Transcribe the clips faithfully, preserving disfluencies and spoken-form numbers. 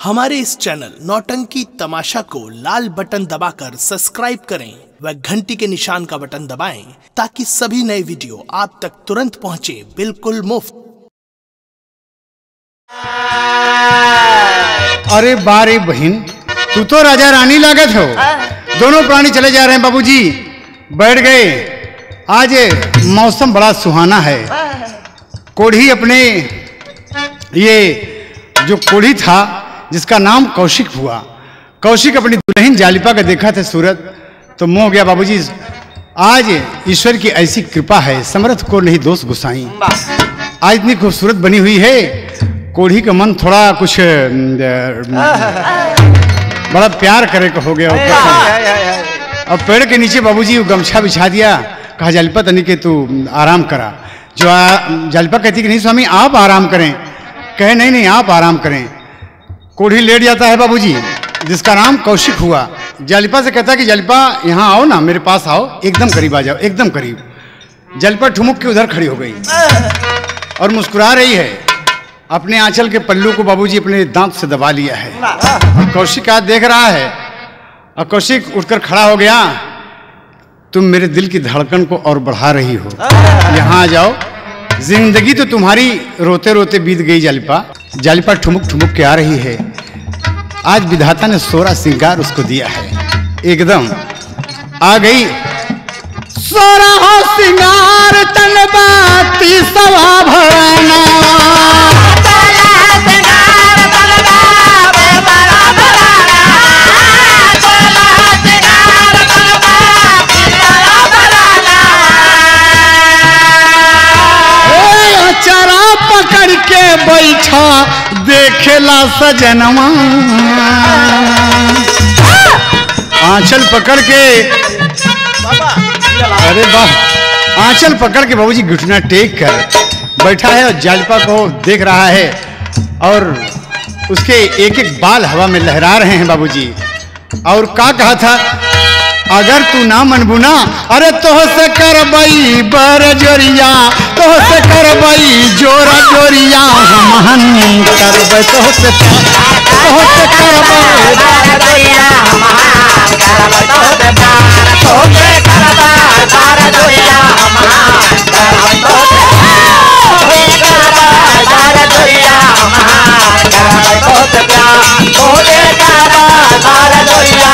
हमारे इस चैनल नौटंकी तमाशा को लाल बटन दबाकर सब्सक्राइब करें व घंटी के निशान का बटन दबाएं ताकि सभी नए वीडियो आप तक तुरंत पहुंचे बिल्कुल मुफ्त। अरे बारे बहन, तू तो राजा रानी लागत हो। दोनों प्राणी चले जा रहे हैं बाबूजी, बैठ गए। आज मौसम बड़ा सुहाना है। कोढ़ी अपने ये जो कोढ़ी था जिसका नाम कौशिक हुआ, कौशिक अपनी दुल्हन जालिपा का देखा था सूरत तो मोह गया। बाबूजी आज ईश्वर की ऐसी कृपा है, समर्थ को नहीं दोष गुसाई। आज इतनी खूबसूरत बनी हुई है, कोढ़ी का मन थोड़ा कुछ बड़ा प्यार करे को हो गया। और पेड़ के नीचे बाबूजी गमछा बिछा दिया, कहा जालिपा तनी के तू आराम करा। जो जालिपा कहती कि नहीं स्वामी आप आराम करें, कहे नहीं नहीं आप आराम करें। कोढ़ी लेट जाता है बाबूजी जिसका नाम कौशिक हुआ। जालिपा से कहता है कि जालिपा यहाँ आओ ना, मेरे पास आओ, एकदम करीब आ जाओ, एकदम करीब। जालिपा ठुमुक के उधर खड़ी हो गई और मुस्कुरा रही है। अपने आंचल के पल्लू को बाबूजी अपने दांत से दबा लिया है और कौशिक आज देख रहा है। और कौशिक उठकर खड़ा हो गया, तुम मेरे दिल की धड़कन को और बढ़ा रही हो, यहाँ आ जाओ। जिंदगी तो तुम्हारी रोते रोते बीत गई जालिपा। जालिपा ठुमुक ठुमुक के आ रही है। आज विधाता ने सोरा श्रृंगार उसको दिया है, एकदम आ गई। सोरा हो श्रृंगार तन बाती सवा भरना, चरा पकड़ के बैठा देखेला सजनवा। आंचल पकड़ के, अरे वाह, आंचल पकड़ के बाबूजी घुटना टेक कर बैठा है और जालिपा को देख रहा है और उसके एक एक बाल हवा में लहरा रहे हैं बाबूजी। और क्या कहा था, अगर तू ना मनबुना, अरे तोह से करबई बर जोरिया, तोह से करबई जोरा जोरिया, हम करबई तोह से तोह से करबई बर जोरिया, हम करबई तोह से तोह से करबई बर जोरिया, हम करबई तोह से करबई बर जोरिया, हम करबई तोह से तोह से करबई बर जोरिया,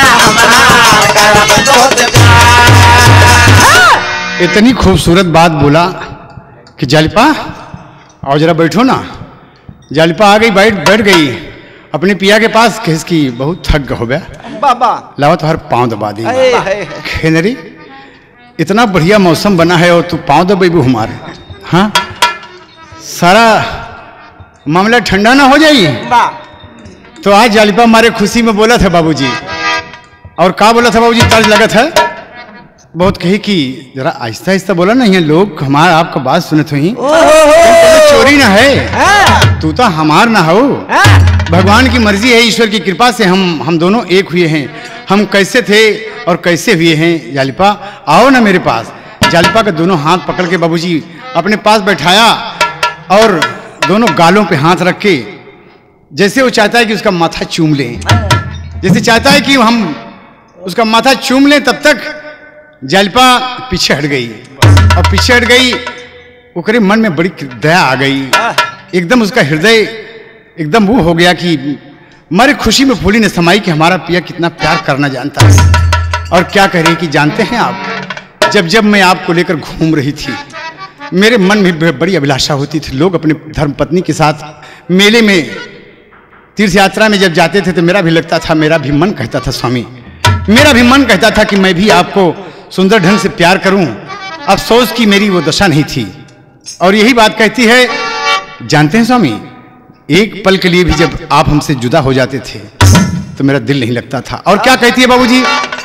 इतनी खूबसूरत बात बोला कि जालिपा आओ जरा बैठो ना। जालिपा आ गई, बैठ बैठ गई अपने पिया के पास। किसकी बहुत थक हो गया बाबा, लाओ तो हर पाँव दबा दी। खेनरी इतना बढ़िया मौसम बना है और तू पाँव दबेबू हमारे। हाँ, सारा मामला ठंडा ना हो जाए। तो आज जालिपा हमारे खुशी में बोला था बाबूजी। और क्या बोला था बाबूजी, तर्ज लगा था बहुत, कही कि जरा आहिस्ता आहिस्ता बोला ना, ये लोग हमारा आपका बात सुनत हुई। चोरी ना है, तू तो हमार ना हो। भगवान की मर्जी है, ईश्वर की कृपा से हम हम दोनों एक हुए हैं। हम कैसे थे और कैसे हुए हैं, जालिपा आओ ना मेरे पास। जालिपा का दोनों हाथ पकड़ के बाबूजी अपने पास बैठाया और दोनों गालों पे हाथ रख के, जैसे वो चाहता है कि उसका माथा चूम ले, जैसे चाहता है कि हम उसका माथा चूम लें, तब तक जालिपा पीछे हट गई। और पीछे हट गई, उसके मन में बड़ी दया आ गई। एकदम उसका हृदय एकदम वो हो गया कि मारे खुशी में फूली ने समाई कि हमारा पिया कितना प्यार करना जानता है। और क्या कह रही कि जानते हैं आप, जब जब मैं आपको लेकर घूम रही थी, मेरे मन में बड़ी अभिलाषा होती थी। लोग अपने धर्मपत्नी के साथ मेले में, तीर्थ यात्रा में जब जाते थे तो मेरा भी लगता था, मेरा भी मन कहता था स्वामी, मेरा भी मन कहता था कि मैं भी आपको सुंदर ढंग से प्यार करूं। अफसोस कि मेरी वो दशा नहीं थी। और यही बात कहती है, जानते हैं स्वामी, एक पल के लिए भी जब आप हमसे जुदा हो जाते थे तो मेरा दिल नहीं लगता था। और क्या कहती है बाबूजी,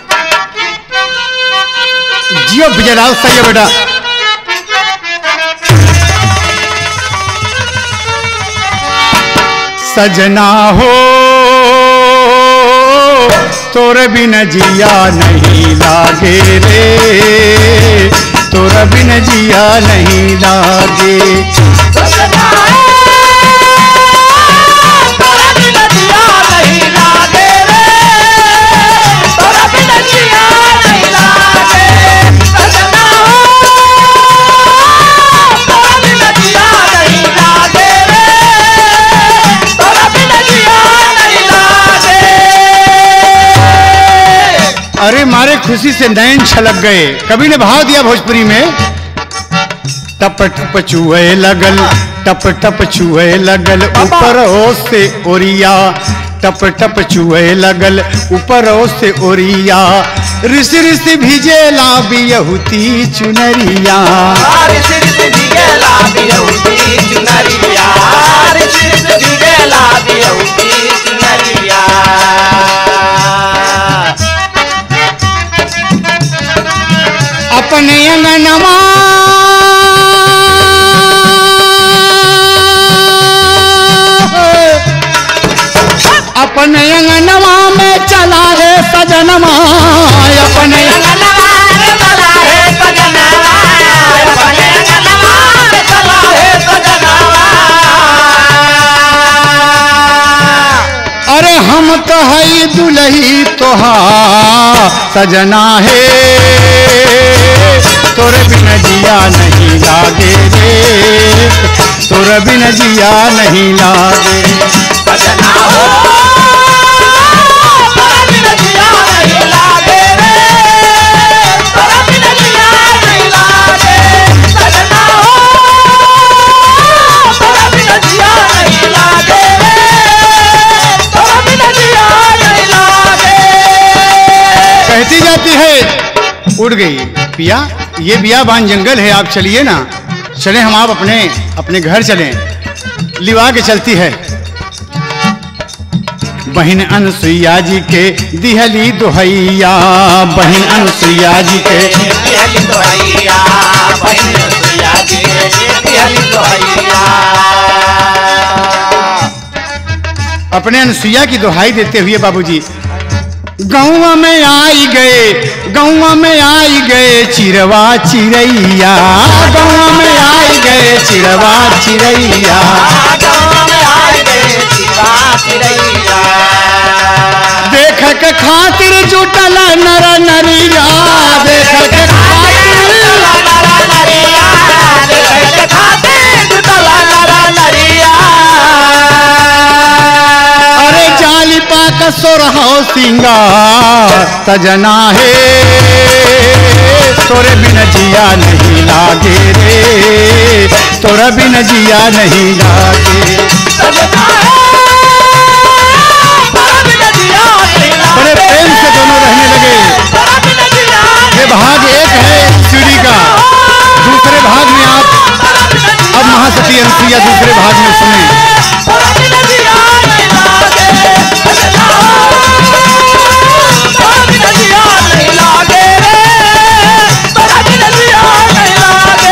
जियो विजयलाल सही है बेटा। सजना हो तोरे बिन जिया नहीं लागे रे, तोरे बिन जिया नहीं लागे। सजना खुशी से नैन छलक गए। कवि ने भाव दिया भोजपुरी में, टप टप चूहे लगल, टप टप चूहे लगल ऊपर से ओरिया, टप टप चूहे लगल ऊपर से ओरिया, ऋषि ऋषि भिजेला बियहुती चुनरिया, ऋषि ऋषि भिजेला बियहुती चुनरिया, ऋषि ऋषि भिजेला बियहुती चुनरिया। अपने अंगनमा अपने अंगनवा में चला है सजनमा, अपने अंगनवा में चला है सजनवा, अपने अंगनवा में चला है सजनवा। अरे हम तो है दुल्ही तोहार सजना है, तोरे बिन जिया नहीं लागे रे, तोरे बिन जिया नहीं लागे सजना हो, तोरे बिन जिया नहीं लागे रे, तोरे बिन जिया नहीं लागे। सजना हो, तोरे बिन जिया नहीं लागे रे, तोरे बिन जिया नहीं लागे। कहती जाती है उड़ गई पिया, ये बियाबान जंगल है, आप चलिए ना, चलें हम आप अपने अपने घर चलें। लिवा के चलती है, बहन अनसुईया जी के दिहली दुहैया, बहन अनसुईया जी के दिहली दुहैया, बहन अनसुईया जी के दिहली दुहैया। अपने अनसुईया की दुहाई देते हुए बाबूजी गौवा में आई गए, गौवा में आई गए चिरवा चिरैया, गौवा में आई गए चिरवा चिरैया, गौवा में आई गए चिरवा चिरैया। देख के खातिर जुटल नर नरिया, देख के खातिर नर नरिया, देख के खातिर जुटल नर नरिया। अरे जाली पाक सोरहो सिंगार सजना है, तोरे बिन जिया नहीं लागे रे, तोरे बिन जिया नहीं लागे। सजना है, तोरे बिन जिया नहीं लागे। बड़े प्रेम से दोनों रहने लगे। तोरे बिन जिया ये भाग एक है सीढ़ी का, दूसरे भाग में आप अब महासती अनसुईया दूसरे भाग में सुने। तोरे बिन जिया नहीं लागे। सजना हो, तोरे बिन जिया नहीं लागे रे, तोरे बिन जिया नहीं लागे।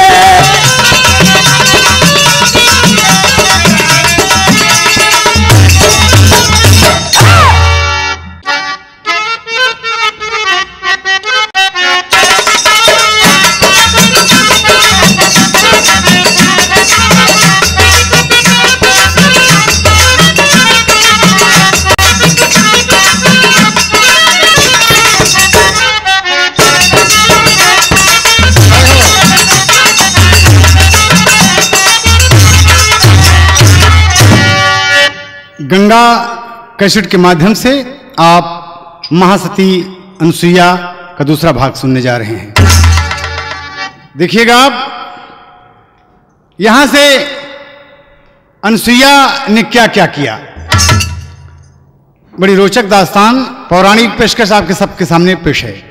गंगा कैसेट के माध्यम से आप महासती अनसुईया का दूसरा भाग सुनने जा रहे हैं। देखिएगा आप, यहां से अनसुईया ने क्या क्या किया, बड़ी रोचक दास्तान पौराणिक पेशकश आपके सबके सामने पेश है।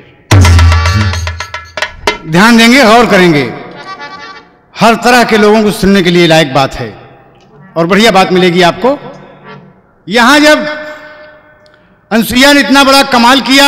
ध्यान देंगे, गौर करेंगे, हर तरह के लोगों को सुनने के लिए लायक बात है और बढ़िया बात मिलेगी आपको। यहां जब अनसुईया ने इतना बड़ा कमाल किया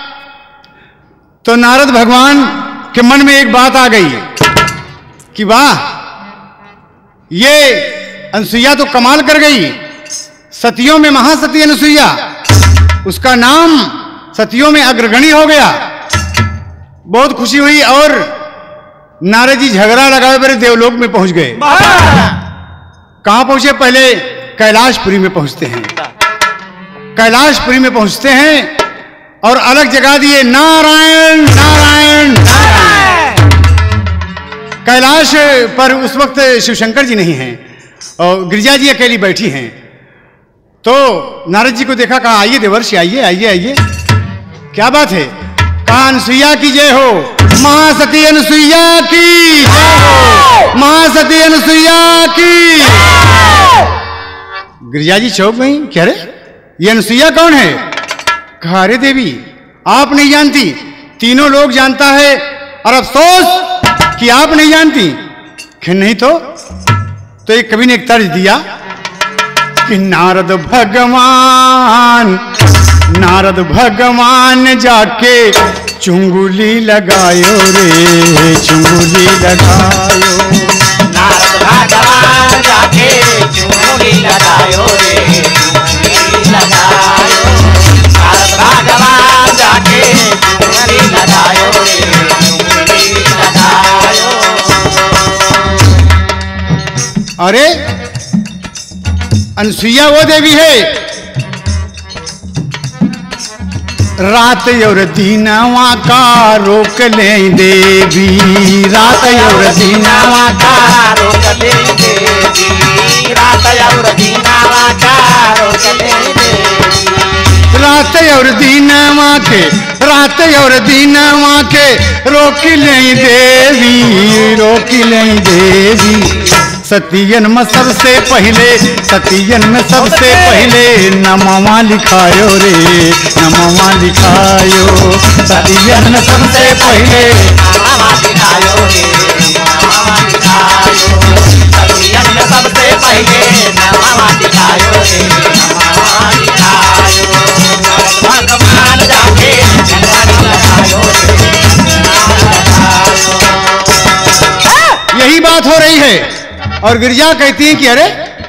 तो नारद भगवान के मन में एक बात आ गई कि वाह, ये अनसुईया तो कमाल कर गई, सतियों में महासती अनसुईया, उसका नाम सतियों में अग्रगणी हो गया। बहुत खुशी हुई और नारद जी झगड़ा लगाए मेरे देवलोक में पहुंच गए। कहां पहुंचे? पहले कैलाशपुरी में पहुंचते हैं। कैलाशपुरी में पहुंचते हैं और अलग जगा दिए नारायण नारायण नारायण। कैलाश पर उस वक्त शिवशंकर जी नहीं हैं और गिरिजा जी अकेली बैठी हैं। तो नारद जी को देखा, कहा आइए देवर्षि, आइए आइए आइए, क्या बात है? कहा अनुसुईया की जय हो, महासती अनुसुईया की जय हो, महासती अनुसुईया की। गिरिजा जी चौंक गई, कह रहे ये अनुसुईया कौन है? कहा अरे देवी आप नहीं जानती, तीनों लोग जानता है और अफसोस कि आप नहीं जानती। कि नहीं तो तो एक कवि ने एक तर्ज दिया कि नारद भगवान नारद भगवान जाके चुंगली लगायो रे, चुंगली लगायो। नारद भगवान जाके चुंगली लगायो रे, चुंगली लगायो। नारद भगवान जाके चुंगली लगायो रे, चुंगली लगायो। अरे अनुसुईया वो देवी है रात और दीनवा का रोक ले देवी, रात और दीनवा का रोक ले देवी, रात और दीनवा का रोक ले देवी। रात और दीनवा के रात और दीनवा के रोक ले देवी, रोक ले देवी। सतियन में सबसे पहले सतियन में सबसे पहले नमवा लिखायो रे, नमवा लिखायो। सतियन में सबसे पहले नमवा लिखायो रे, नमवा लिखायो। सतियन में सबसे पहले नमवा लिखायो रे, नमवा लिखायो। भगवान जाके चुंगली लगायो रे, यही बात हो रही है। और गिरिजा कहती है कि अरे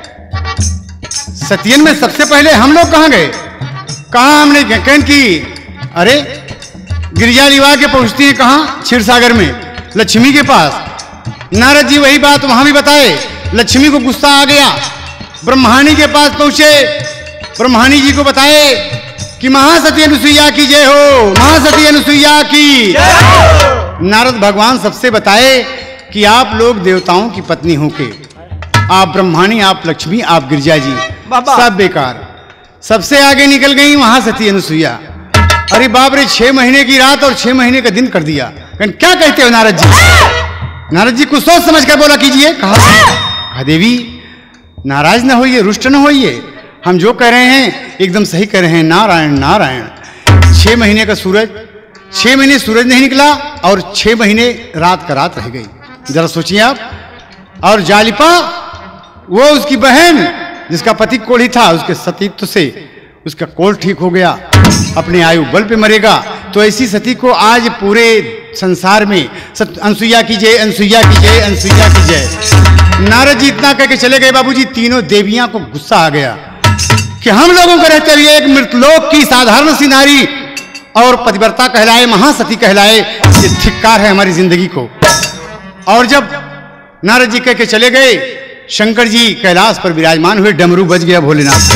सतियन में सबसे पहले हम लोग कहां गए? कहा हमने कहन की अरे गिरिजा लिवा के पहुंचती है कहां? क्षीर सागर में लक्ष्मी के पास। नारद जी वही बात वहां भी बताए। लक्ष्मी को गुस्सा आ गया, ब्रह्माणी के पास पहुंचे, ब्रह्माणी जी को बताए कि महासती अनुसुईया की जय हो, महासती अनुसुईया की। नारद भगवान सबसे बताए कि आप लोग देवताओं की पत्नी होके, आप ब्रह्माणी, आप लक्ष्मी, आप गिरिजा जी सब बेकार। सबसे आगे निकल गई वहां सती अनुसुईया। अरे बाप रे, छह महीने की रात और छह महीने का दिन कर दिया। क्या कहते हो नारद जी? नारद जी कुछ सोच समझ कर बोला कीजिए। कहा कहा देवी नाराज ना होइए, रुष्ट ना होइए, हम जो कह रहे हैं एकदम सही कह रहे हैं। नारायण नारायण। छह महीने का सूरज, छह महीने सूरज नहीं निकला और छह महीने रात का रात रह गई। जरा सोचिए आप। और जालिपा वो उसकी बहन जिसका पति कोढ़ी था, उसके सतीत्व से उसका कोल ठीक हो गया, अपने आयु बल पे मरेगा। तो ऐसी सती को आज पूरे संसार में अनुसुईया की जय, अनुसुईया की जय, अनुसुईया की जय। नारद जी इतना कह के चले गए बाबूजी। तीनों देवियां को गुस्सा आ गया कि हम लोगों को रहते हुए एक मृतलोक की साधारण सी नारी और पतिव्रता कहलाए, महासती कहलाए, ये धिक्कार है हमारी जिंदगी को। और जब नारद जी कह के चले गए, शंकर जी कैलाश पर विराजमान हुए। डमरू बज गया भोलेनाथ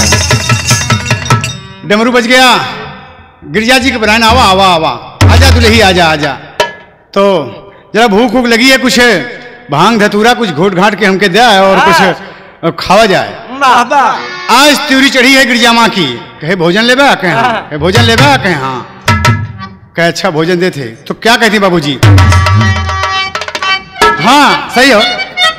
का, डमरू बज गया। गिरिजा जी के बनाना आवा आवा आवा, आजा दुल्ही आजा आजा। तो जरा भूख भूख लगी है, कुछ भांग धतूरा कुछ घोट घाट के हमके दे और कुछ खावा जाए। आज त्योरी चढ़ी है गिरिजा माँ की। कहे भोजन ले बा? कहे हाँ। कहे भोजन ले बा? कहे हाँ। कहे अच्छा भोजन देते। तो क्या कहती बाबूजी? हाँ सही हो।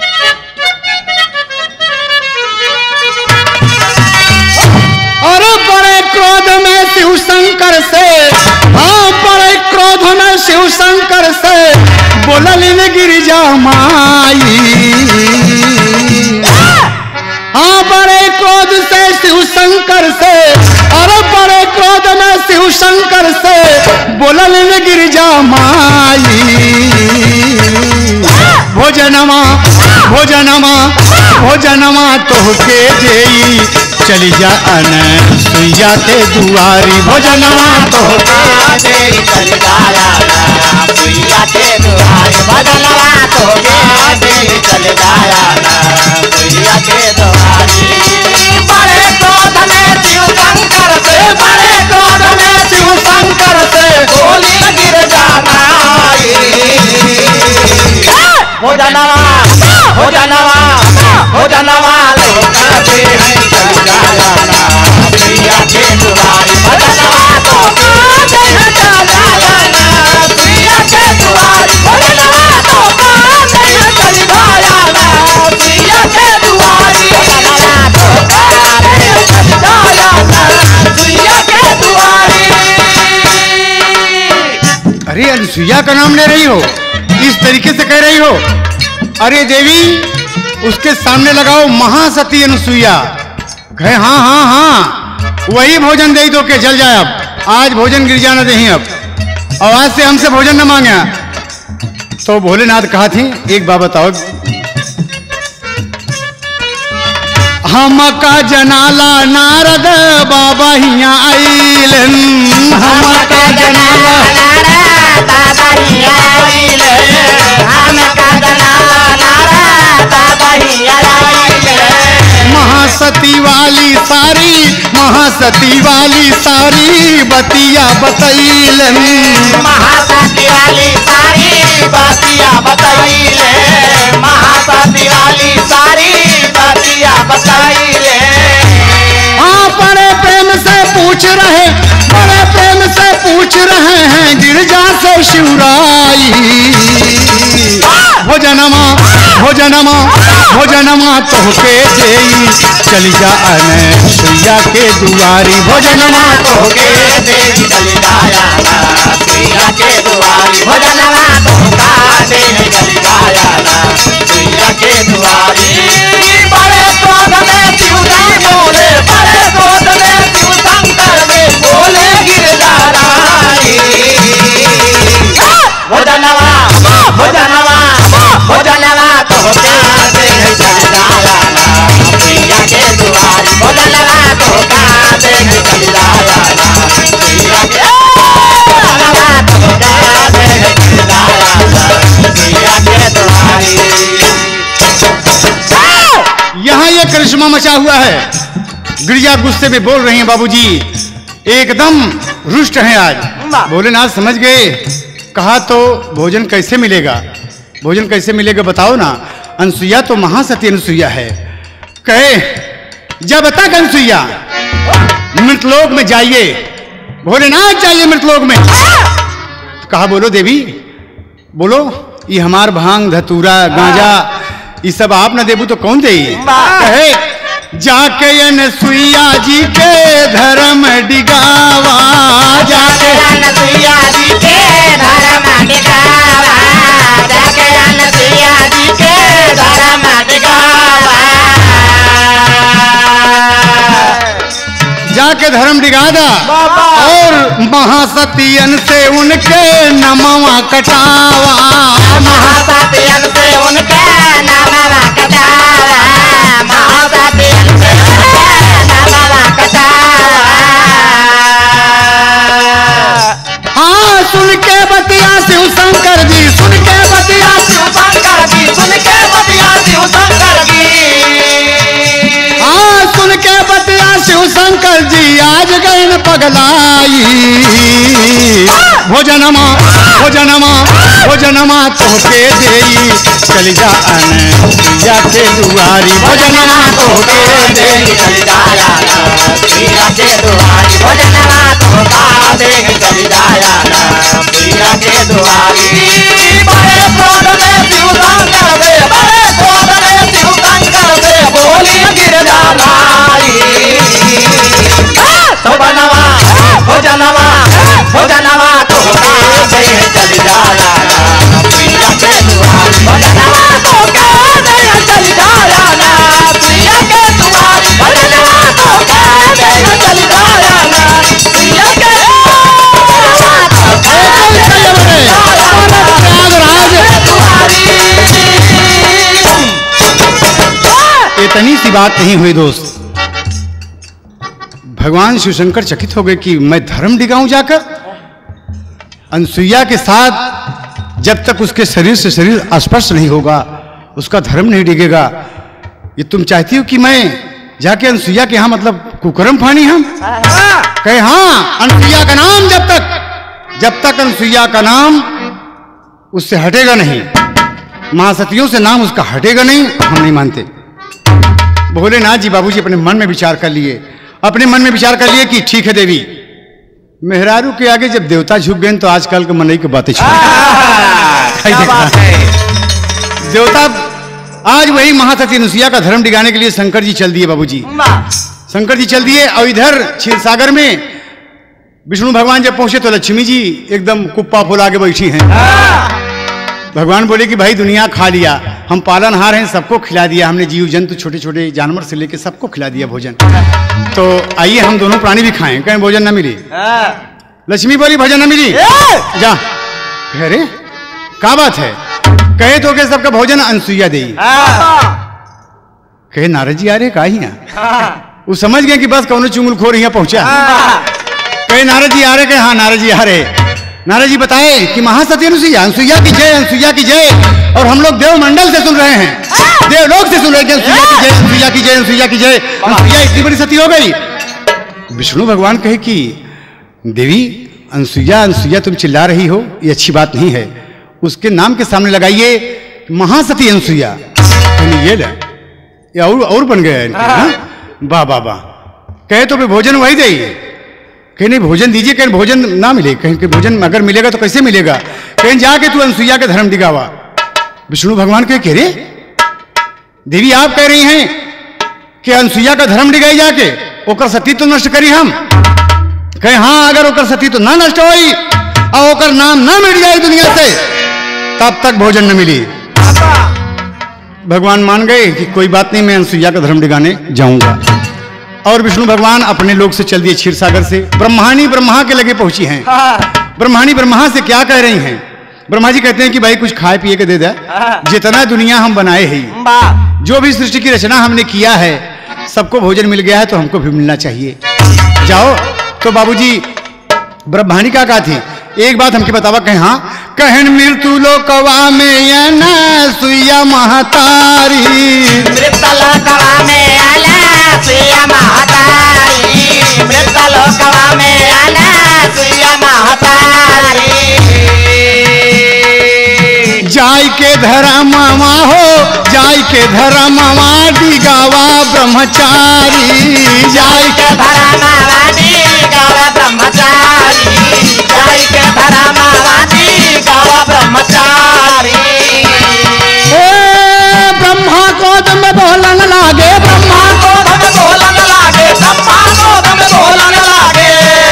और बड़े क्रोध में शिव शंकर से, हाँ बड़े क्रोध में शिव शंकर से बोललिन गिरिजा माई। हाँ बड़े क्रोध से शिव शंकर से, अरे बड़े क्रोध में शिव शंकर से बोललिन गिरिजा माई। भोजनमा भोजनमा भोजनमा तोहके देई, चली जा अनुसुईया के दुआरी। भोजनमा तोहके देई, चली जाया अनुसुईया के दुआरी। भोजनमा तोहके देई, चली जाया अनुसुईया के दुआरी। बड़े क्रोध में शिव शंकर से, बड़े क्रोध में शिव शंकर से बोली गिरिजा माई। भोजनवा भोजनवा भोजनवा लोग कहते हैं चल जाया अनुसुईया के दुआरी। भोजनवा तो कहते हैं चल जाया अनुसुईया का नाम ले रही हो, इस तरीके से कह रही हो? अरे देवी, उसके सामने लगाओ महासती अनुसुईया। कहे हाँ हाँ हाँ, वही भोजन दे दो के जल जाए। अब आज भोजन गिर जाना दही, अब और आज से हमसे भोजन न मांगे। तो भोलेनाथ कहा थी, एक बात बताओ, हम का जनाला नारद बाबा हिया आइलन, हम का जनाला नारद बाबा हिया आइलन, हम का जनाला नारद बाबा हिया आइलन। महासती वाली सारी, महासती वाली सारी बतिया बतैलन, महासती वाली सारी बतिया बतैलन, महासती वाली सारी बतिया बतैले। हाँ, बड़े प्रेम से पूछ रहे, बड़े प्रेम से पूछ रहे हैं गिरजा से शिवराई। भोजनमा भोजनमा भोजनमा तोहके देई, चली जा अनुसुईया के दुआरी। भोजनमा तोहके देई, चली जा अनुसुईया के दुआरी। भोजनमा तोहका देई, चली जा अनुसुईया के दुआरी। बड़े क्रोध में शिवजी बोले, बड़े क्रोध में शिव शंकर में बोले गिरधाराई। भोजनवा भोजनवा भोजनवा तोहका देई, चली जा अनुसुईया के दुआरी। भोजनवा तोहका देई, चली जा अनुसुईया के दुआरी। यहाँ ये करिश्मा मचा हुआ है। गिरिजा गुस्से में बोल रही हैं, बाबूजी एकदम रुष्ट हैं आज। भोलेनाथ समझ गए। कहा तो भोजन कैसे मिलेगा, भोजन कैसे मिलेगा बताओ ना। अनुसुईया तो महासती अनुसुईया है। कहे जब तक अनुसुईया मृतलोक में जाइए, भोलेनाथ जाइए मृतलोक में। कहा बोलो देवी, बोलो, ये हमार भांग धतूरा गांजा ये सब आप न देबू तो कौन दे? कहे जाके अनुसुईया जी के धर्म डिगावा, जाके अनुसुईया जी के धर्म डिगावा, जाके अनुसुईया जी के धर्म डिगावा, जाके धर्म डिगादा और महासतियन से उनके नमवा कटावा, महासतियन से उनके नमवा कटावा, महासतियन से नमवा कटावा। हाँ, सुन के बतिया शिव शंकर जी, सुन के बतिया शिव शंकर जी, सुन के बतिया शिव शंकर जी, हाँ सुन के बतिया शिव शंकर जी आज गए न पगलाई। भोजनमा भोजनमा भोजनमा तोहके देई, चली जा अनुसुईया के दुआरी। भोजनमा तोहके देई, चली जा अनुसुईया के दुआरी। भोजनमा तोहका देई, चली जा अनुसुईया के दुआरी। बड़े क्रोध में शिव शंकर दे, बड़े क्रोध में शिव शंकर दे बोली गिरधाराई। तो बनवा भोजनवा भोजनवा तोहका देई, चली जा अनुसुईया के दुआरी। भोजनवा तोहका देई, चली जा अनुसुईया के दुआरी। भोजनवा तोहका देई, चली जा अनुसुईया के दुआरी। इतनी सी बात नहीं हुई दोस्त। भगवान शिवशंकर चकित हो गए कि मैं धर्म डिगाऊं जाकर। अनुसुईया के साथ जब तक उसके शरीर से शरीर स्पर्श नहीं होगा उसका धर्म नहीं डिगेगा। ये तुम चाहती हो कि मैं जाके अनुसुईया के यहाँ मतलब कुकर्म फानी हम? कहे हाँ, अनुसुईया का नाम जब तक जब तक अनुसुईया का नाम उससे हटेगा नहीं, महासतियों से नाम उसका हटेगा नहीं, हम नहीं मानते। भोलेनाथ जी बाबूजी अपने मन में विचार कर लिए, अपने मन में विचार कर लिए कि ठीक है देवी, मेहरारू के आगे जब देवता झुक गए तो आजकल के मनई की बातें छोड़। देवता आज वही महासती अनुसुईया का धर्म डिगाने के लिए शंकर जी चल दिए बाबूजी। शंकर जी चल दिए और इधर क्षीरसागर में विष्णु भगवान जब पहुंचे तो लक्ष्मी जी एकदम कुप्पा फुला के बैठी हैं। भगवान बोले कि भाई दुनिया खा लिया, हम पालनहार हैं, सबको खिला दिया हमने, जीव जंतु छोटे छोटे जानवर से लेके सबको खिला दिया भोजन, तो आइए हम दोनों प्राणी भी खाएं। कहीं भोजन न मिली। लक्ष्मी बोली भोजन न मिली, जा। अरे क्या बात है? कहे तो के सबका भोजन अनसुईया दे। कहे नारद जी आ रहे का ही वो समझ गए कि बस कौन चुंगलखोर यहाँ पहुंचा। कहे नारद जी आ रहे, कहे हाँ नारद जी आ रहे। नारद जी बताए कि महासती अनुसुईया, अनुसुईया की जय, अनुसुईया की जय। और हम लोग देवमंडल से सुन रहे हैं, देवलोक से सुन रहे हैं, अनुसुईया की जय, अनुसुईया की जय, अनुसुईया की जय। अनुसुईया इतनी बड़ी सती हो गई। विष्णु भगवान कहे कि देवी अनुसुईया, अनुसुईया तुम चिल्ला रही हो, ये अच्छी बात नहीं है, उसके नाम के सामने लगाइए महासती अनुसुईया। ये ले, ये और, और बन गया। वाह वाह वाह। कहे तो भोजन वही दे। कहीं नहीं भोजन दीजिए, कहीं भोजन ना मिले, कहीं के भोजन अगर मिलेगा तो कैसे मिलेगा? कहीं जाके तू अनुसुईया के धर्म दिखावा। विष्णु भगवान कहे कह रे देवी आप कह रही हैं कि अनुसुईया का धर्म दिखाई जाके ओकर सती तो नष्ट करी हम। कहे हाँ अगर ओकर सती तो ना नष्ट होई और ओकर नाम ना मिट जाए दुनिया से तब तक भोजन न मिली। भगवान मान गए कि कोई बात नहीं, मैं अनुसुईया का धर्म दिखाने जाऊंगा। और विष्णु भगवान अपने लोक से चल दिए क्षीर सागर से। ब्रह्मानी ब्रह्मा के लगे पहुंची हैं। ब्रह्मानी ब्रह्मा से क्या कह रही हैं? ब्रह्मा जी कहते हैं कि भाई कुछ खाए पिए के दे दे, जितना दुनिया हम बनाए हैं, जो भी सृष्टि की रचना हमने किया है, सबको भोजन मिल गया है तो हमको भी मिलना चाहिए। जाओ। तो बाबूजी ब्रह्मानी का कहा थी, एक बात हमके बतावा। कहे हाँ, कहन मृत्यु लोकवा में या ना सुईया महतारी, मृत्यु लोकवा में आला सुईया महतारी, मृत्यु लोकवा में आला सुईया महतारी। जाय के धर्मवा हो, जाय के धर्मवा दिगावा ब्रह्मचारी, जाय के धर्मवा दिगावा ब्रह्मचारी, जाय के धर्मवा दिगावा ब्रह्मचारी। ब्रह्मा को दम बोलन लागे, ब्रह्मा को दम बोलन लागे, ब्रह्मा को दम बोलन लागे।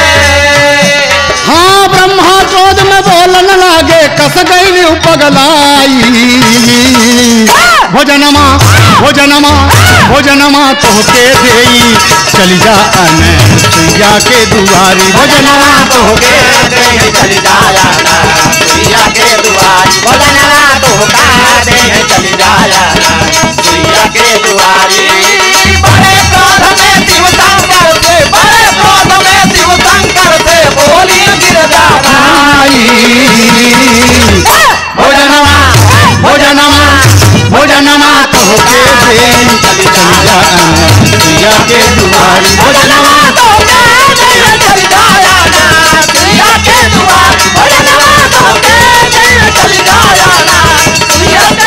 हाँ ब्रह्मा को दम बोलन लागे, कस गई पगलाई। भोजनमा भोजनमा भोजनमा तोहके देई, चली जा अनुसुईया के दुआरी। भोजनमा तोहके देई, चली जा अनुसुईया के दुआरी। भोजनमा तोहका देई, चली जा अनुसुईया के दुआरी। बड़े क्रोध में शिव शंकर से, बड़े क्रोध में शिव शंकर से बोली गिरजा माई। भोजनमा भोजनमा भोजनमा तोहके देई, चली जा अनुसुईया के दुआरी। भोजनमा तोहके देई, चली जा अनुसुईया के दुआरी। भोजनमा तोहके देई, चली जा अनुसुईया के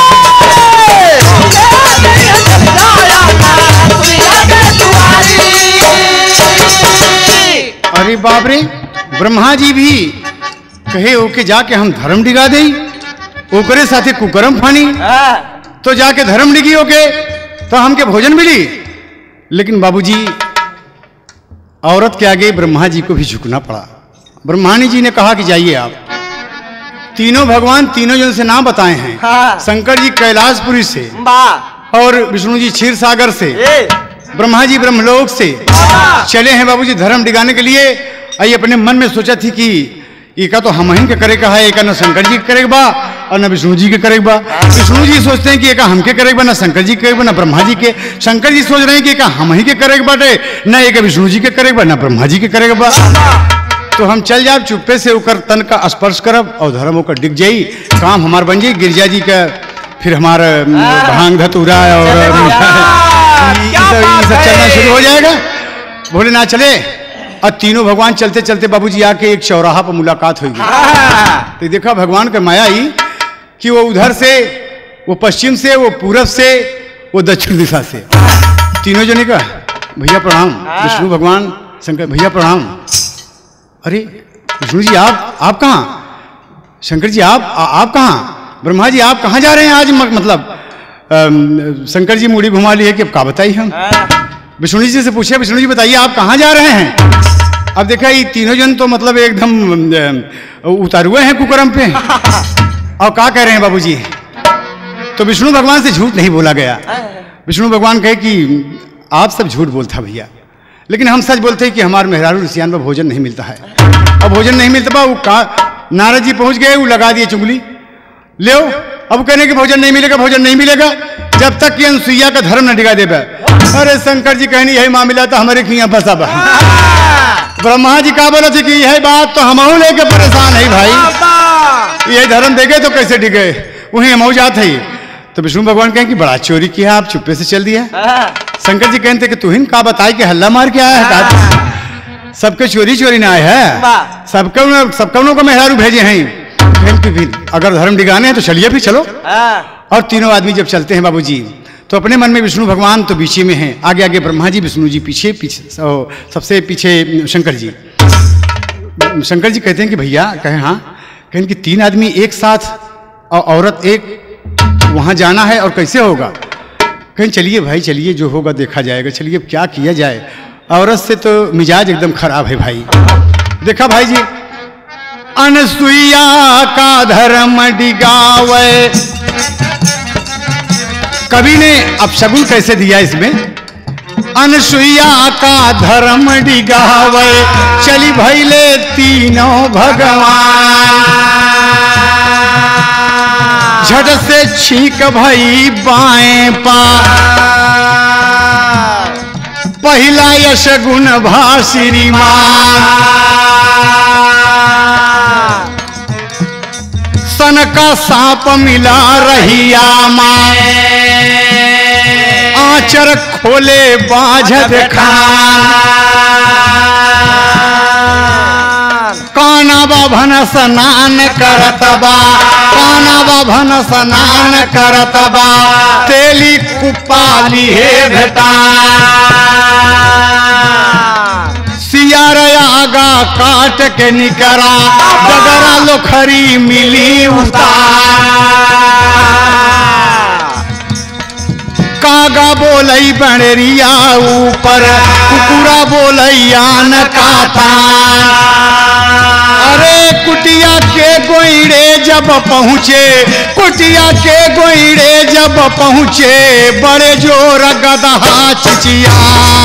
दुआरी। अरे बाप रे, ब्रह्मा जी भी कहे ओके जाके हम धर्म डिगा देई, ओकरे साथे कुकर्म फानी, तो जाके धर्म डिगी ओके तो हमके भोजन मिली। लेकिन बाबूजी औरत के आगे ब्रह्मा जी को भी झुकना पड़ा। ब्रह्मानी जी ने कहा कि जाइए आप। तीनों भगवान तीनों जन से नाम बताए हैं। हाँ। शंकर जी कैलाशपुरी से और विष्णु जी क्षीर सागर से, ब्रह्मा जी ब्रह्मलोक से चले हैं बाबूजी धर्म डिगाने के लिए। आई अपने मन में सोचा थी कि एका तो हम के करे का है, एका न शंकर जी के करे बा और न विष्णु जी के करे बा। विष्णु जी सोचते हैं कि एका हमके करे बा, न शंकर जी के, न ब्रह्मा जी के। शंकर जी सोच रहे हैं कि एका हम ही के करे बाटे, न एक विष्णु जी के करे बा, न ब्रह्मा जी के करे बा। तो हम चल जाब चुप्पे से ओकर तन का स्पर्श करब और धर्म होकर डिग जाई, काम हमार बन जाई। गिरजा जी का फिर हमारा भांग धतूरा और सब चलना शुरू हो जाएगा। भोलेनाथ चले और तीनों भगवान चलते चलते बाबूजी आके एक चौराहा पर मुलाकात हुई। तो देखा भगवान का माया ही कि वो उधर से, वो पश्चिम से, वो पूरब से, वो दक्षिण दिशा से तीनों जने का भैया प्रणाम। विष्णु भगवान शंकर भैया प्रणाम। अरे विष्णु जी आप आप कहाँ? शंकर जी आप आ, आप कहाँ? ब्रह्मा जी आप कहाँ जा रहे हैं आज? मतलब शंकर जी मुड़ी घुमा लिए कि अब का बताइए हम। विष्णु जी से पूछे, विष्णु जी बताइए आप कहाँ जा रहे हैं? अब देखा ये तीनों जन तो मतलब एकदम उतारुए हैं कुकरम पे। और क्या कह रहे हैं बाबूजी? तो विष्णु भगवान से झूठ नहीं बोला गया। विष्णु भगवान कहे कि आप सब झूठ बोलता भैया, लेकिन हम सच बोलते हैं कि हमारे मेहरारू ऋषियान में भोजन नहीं मिलता है। और भोजन नहीं मिलता बा, वो का नारद जी पहुंच गए, वो लगा दिए चुगली, ले अब कहने कि भोजन नहीं मिलेगा, भोजन नहीं मिलेगा जब तक कि अनुसुईया का धर्म न डिगा देगा। अरे शंकर जी कहनी यही मामला था हमारे की यहाँ फंसा बा। ब्रह्मा जी का बोला थे कि यह बात तो हम लेके परेशान है भाई, ये धर्म देगे तो कैसे डिगे, वही हम जात है। तो विष्णु भगवान कहें कि बड़ा चोरी किया, आप चुप्पे से चल दिया। शंकर जी कहते कि तू ही का बताए कि हल्ला मार के आया है, सबके चोरी चोरी ना आए है, सबको सबको को मेहरारू भेजे हैं। अगर धर्म डिगाने हैं तो चलिए फिर चलो। और तीनों आदमी जब चलते हैं बाबूजी, तो अपने मन में विष्णु भगवान तो पीछे में हैं, आगे आगे ब्रह्मा जी, विष्णु जी पीछे पीछे, सबसे पीछे शंकर जी। शंकर जी कहते हैं कि भैया, कहें हाँ, कहें कि तीन आदमी एक साथ और औरत एक, वहां जाना है और कैसे होगा? कहीं चलिए भाई चलिए, जो होगा देखा जाएगा, चलिए अब क्या किया जाए। औरत से तो मिजाज एकदम खराब है भाई। देखा भाई जी, अनसुईया का धर्म डिगावे, कवि ने अपशगुन कैसे दिया इसमें? अनसुईया का धर्म डिगावे, चली भैले तीनों भगवान, झट से छींक भई बाएं पा, पहला यश गुण भा श्रीमान, सन का सांप मिला रहिया माए, आचर खोले बाझ खान, काना बाभन स्नान करत बा, काना बाभन स्नान करत बा, तेली कुपाली हे भेटा, सियारा आगा काट के निकरा, डगरा लोखरी मिली उतार, कागा बोलई बणरिया ऊपर, कुकुरा बोलई आन का थान। अरे कुटिया के गोइड़े जब पहुँचे, कुटिया के गोइड़े जब पहुँचे, बड़े जोर गदहा चिचिया,